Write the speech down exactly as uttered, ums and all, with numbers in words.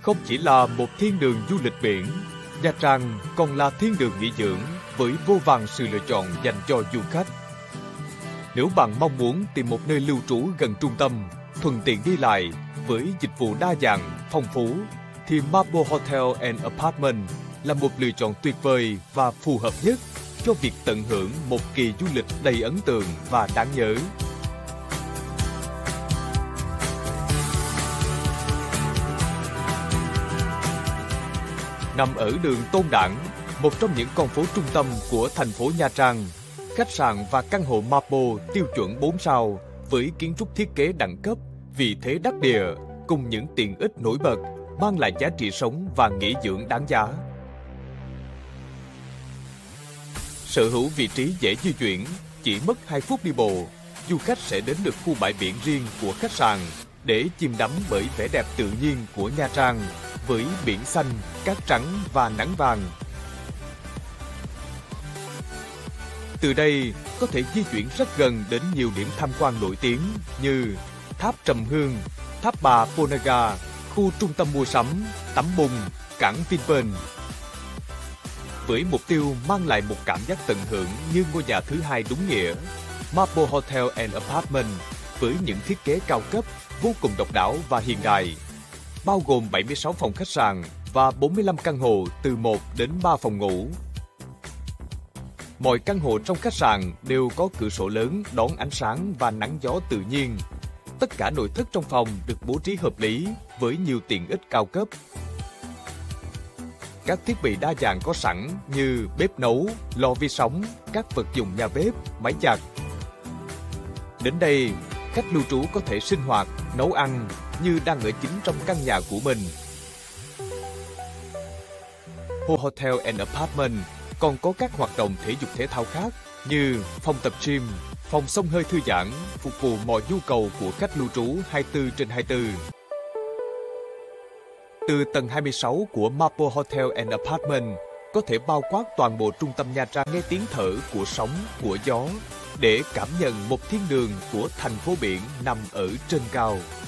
Không chỉ là một thiên đường du lịch biển, Nha Trang còn là thiên đường nghỉ dưỡng với vô vàn sự lựa chọn dành cho du khách. Nếu bạn mong muốn tìm một nơi lưu trú gần trung tâm, thuận tiện đi lại với dịch vụ đa dạng, phong phú, thì Marble Hotel and Apartment là một lựa chọn tuyệt vời và phù hợp nhất cho việc tận hưởng một kỳ du lịch đầy ấn tượng và đáng nhớ. Nằm ở đường Tôn Đản, một trong những con phố trung tâm của thành phố Nha Trang, khách sạn và căn hộ Marble tiêu chuẩn bốn sao với kiến trúc thiết kế đẳng cấp, vị thế đắc địa cùng những tiện ích nổi bật mang lại giá trị sống và nghỉ dưỡng đáng giá. Sở hữu vị trí dễ di chuyển, chỉ mất hai phút đi bộ, du khách sẽ đến được khu bãi biển riêng của khách sạn để chìm đắm bởi vẻ đẹp tự nhiên của Nha Trang với biển xanh, cát trắng và nắng vàng. Từ đây có thể di chuyển rất gần đến nhiều điểm tham quan nổi tiếng như Tháp Trầm Hương, Tháp Bà Ponagar, khu trung tâm mua sắm, tắm bùn, cảng Vinpearl. Với mục tiêu mang lại một cảm giác tận hưởng như ngôi nhà thứ hai đúng nghĩa, Marble Hotel and Apartment với những thiết kế cao cấp, vô cùng độc đáo và hiện đại, bao gồm bảy mươi sáu phòng khách sạn và bốn mươi lăm căn hộ từ một đến ba phòng ngủ. Mọi căn hộ trong khách sạn đều có cửa sổ lớn đón ánh sáng và nắng gió tự nhiên. Tất cả nội thất trong phòng được bố trí hợp lý với nhiều tiện ích cao cấp. Các thiết bị đa dạng có sẵn như bếp nấu, lò vi sóng, các vật dụng nhà bếp, máy giặt. Đến đây, khách lưu trú có thể sinh hoạt, nấu ăn như đang ở chính trong căn nhà của mình. Hotel and Apartment còn có các hoạt động thể dục thể thao khác như phòng tập gym, phòng xông hơi thư giãn, phục vụ mọi nhu cầu của khách lưu trú hai mươi tư trên hai mươi tư. Từ tầng hai mươi sáu của Marble Hotel and Apartment có thể bao quát toàn bộ trung tâm Nha Trang, nghe tiếng thở của sóng, của gió để cảm nhận một thiên đường của thành phố biển nằm ở trên cao.